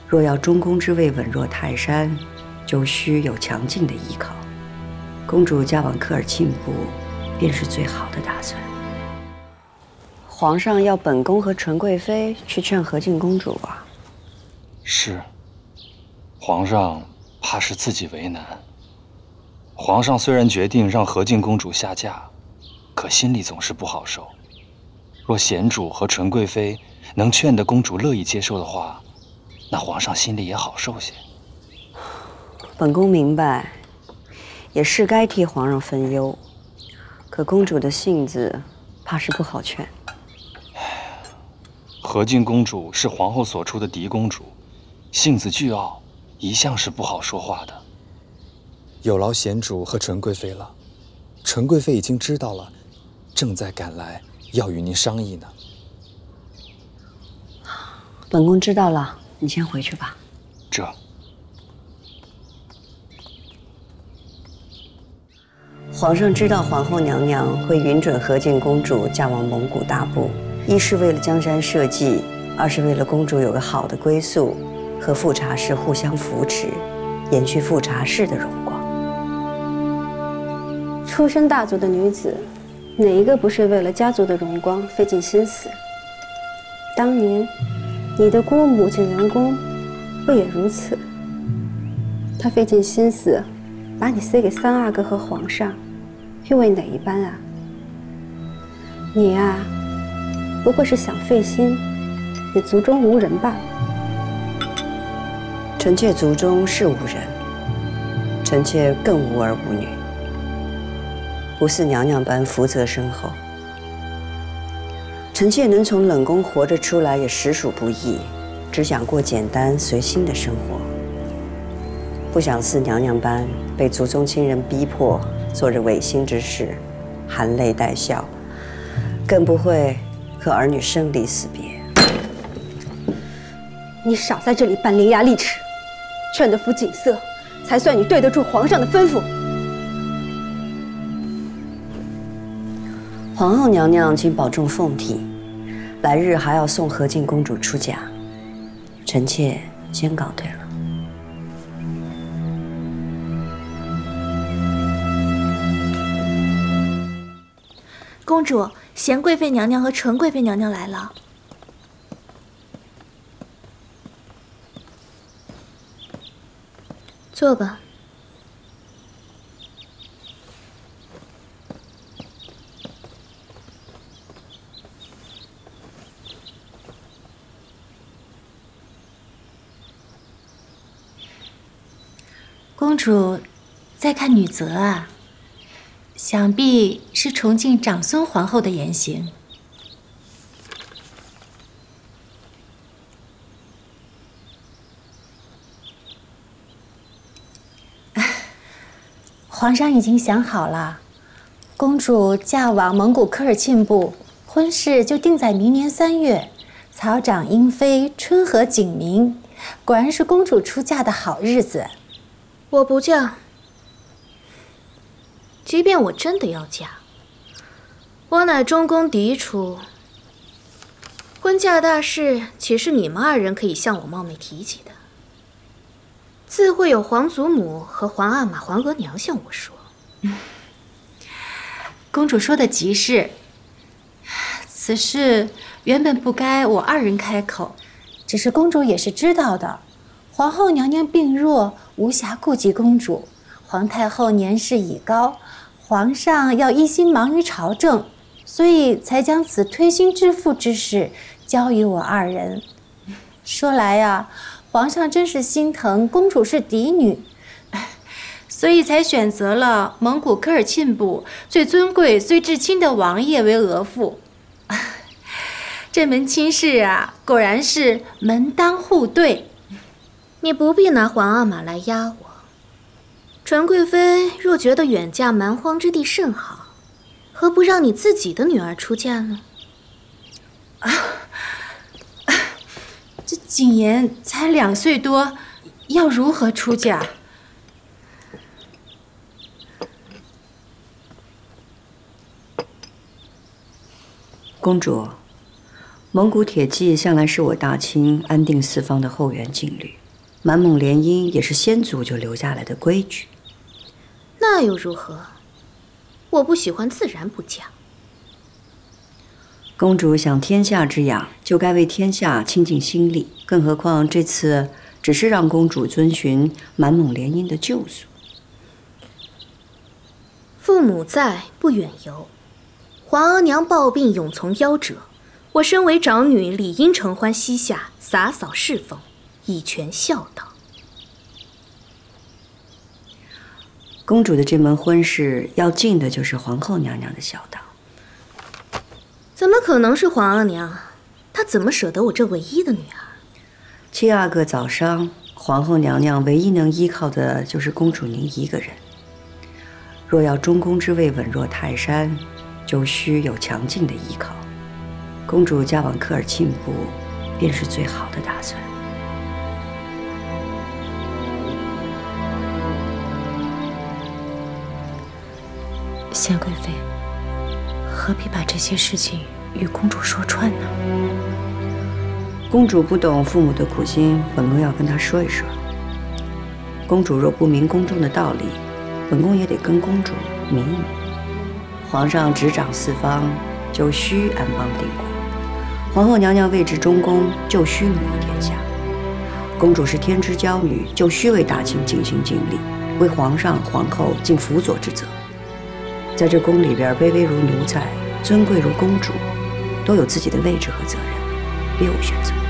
若要中宫之位稳若泰山，就需有强劲的依靠。公主嫁往科尔沁部，便是最好的打算。皇上要本宫和纯贵妃去劝和敬公主啊。 是，皇上怕是自己为难。皇上虽然决定让和敬公主下嫁，可心里总是不好受。若贤主和纯贵妃能劝得公主乐意接受的话，那皇上心里也好受些。 本宫明白，也是该替皇上分忧。可公主的性子，怕是不好劝。 和敬公主是皇后所出的嫡公主，性子倨傲，一向是不好说话的。 有劳贤主和纯贵妃了，纯贵妃已经知道了，正在赶来，要与您商议呢。 本宫知道了，你先回去吧。 这。 皇上知道皇后娘娘会允准和敬公主嫁往蒙古大部，一是为了江山社稷，二是为了公主有个好的归宿，和富察氏互相扶持，延续富察氏的荣光。 出身大族的女子，哪一个不是为了家族的荣光费尽心思？当年，你的姑母景元宫不也如此？她费尽心思，把你塞给三阿哥和皇上，又为哪一般啊？你啊，不过是想费心，也族中无人罢了。 臣妾族中是无人，臣妾更无儿无女，不似娘娘般福泽深厚。臣妾能从冷宫活着出来，也实属不易，只想过简单随心的生活，不想似娘娘般被族中亲人逼迫做着违心之事，含泪带笑，更不会和儿女生离死别。 你少在这里扮伶牙俐齿，劝得服景色，才算你对得住皇上的吩咐。 皇后娘娘，请保重凤体，来日还要送和敬公主出嫁，臣妾先告退了。 公主，贤贵妃娘娘和纯贵妃娘娘来了。坐吧。 公主在看女则啊，想必是崇敬长孙皇后的言行。皇上已经想好了，公主嫁往蒙古科尔沁部，婚事就定在明年3月，草长莺飞，春和景明，果然是公主出嫁的好日子。 我不嫁。即便我真的要嫁，我乃中宫嫡出，婚嫁大事岂是你们2人可以向我冒昧提及的？自会有皇祖母和皇阿玛、皇额娘向我说。 公主说的极是，此事原本不该我2人开口，只是公主也是知道的，皇后娘娘病弱，无暇顾及公主。皇太后年事已高，皇上要一心忙于朝政，所以才将此推心置腹之事交于我2人。说来呀，皇上真是心疼公主是嫡女，所以才选择了蒙古科尔沁部最尊贵、最至亲的王爷为额驸。这门亲事啊，果然是门当户对。 你不必拿皇阿玛来压我。纯贵妃若觉得远嫁蛮荒之地甚好，何不让你自己的女儿出嫁呢？ 这景言才2岁多，要如何出嫁？ 公主， 蒙古铁骑向来是我大清安定四方的后援劲旅，满蒙联姻也是先祖就留下来的规矩。 那又如何？我不喜欢，自然不嫁。 公主想天下之养，就该为天下倾尽心力。更何况这次只是让公主遵循满蒙联姻的旧俗。 父母在，不远游。皇额娘抱病，永从夭折。我身为长女，理应承欢膝下，洒扫侍奉，以全孝道。 公主的这门婚事要尽的就是皇后娘娘的孝道。 怎么可能是皇额娘？她怎么舍得我这唯一的女儿？ 七阿哥早伤，皇后娘娘唯一能依靠的就是公主您一个人。若要中宫之位稳若泰山，就需有强劲的依靠。公主嫁往科尔沁部，便是最好的打算。 贤贵妃，何必把这些事情与公主说穿呢？ 公主不懂父母的苦心，本宫要跟她说一说。公主若不明宫中的道理，本宫也得跟公主明一明。皇上执掌四方，就需安邦定国；皇后娘娘位至中宫，就需母仪天下。公主是天之娇女，就需为大清尽心尽力，为皇上、皇后尽辅佐之责。在这宫里边，卑微如奴才，尊贵如公主，都有自己的位置和责任，别无选择。